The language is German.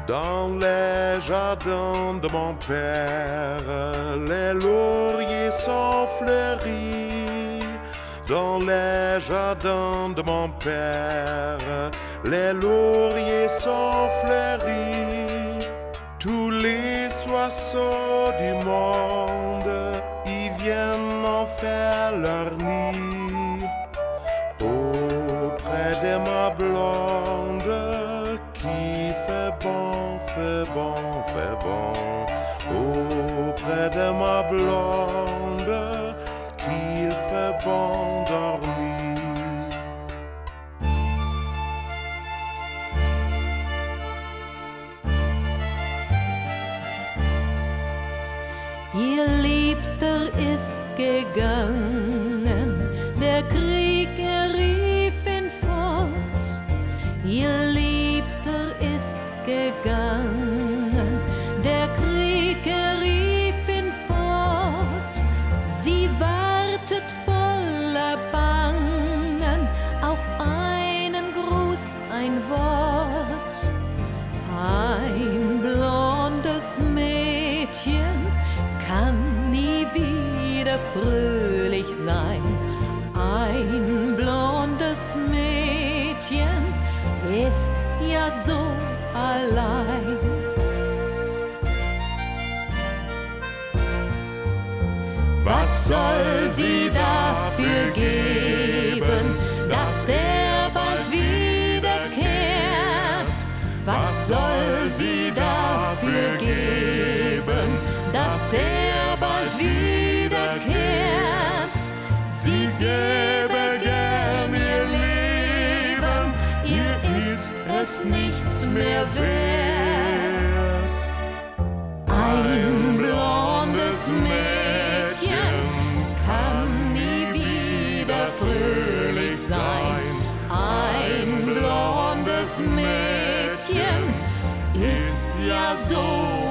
Dans les jardins de mon père, les lauriers sont fleuris. Dans les jardins de mon père, les lauriers sont fleuris. Tous les oiseaux du monde y viennent en faire leur nid. Auprès de ma blonde qui fait bon, fait bon, fait bon. Auprès de ma blonde qu'il fait bon dormir. Ihr Liebster ist gegangen, der Krieg rief ihn fort. Ihr Liebster ist gegangen, der Krieg rief ihn fort. Sie wartet voller Bangen auf einen Gruß, ein Wort. Ein blondes Mädchen kann nie wieder fröhlich sein. Ein blondes Mädchen ist ja so allein. Was soll sie dafür geben, dass er bald wiederkehrt? Was soll sie dafür geben, dass er bald wiederkehrt? Sie gäbe gern ihr Leben, ihr ist es nichts mehr wert. Ein blondes Mädchen kann nie wieder fröhlich sein. Ein blondes Mädchen ist ja so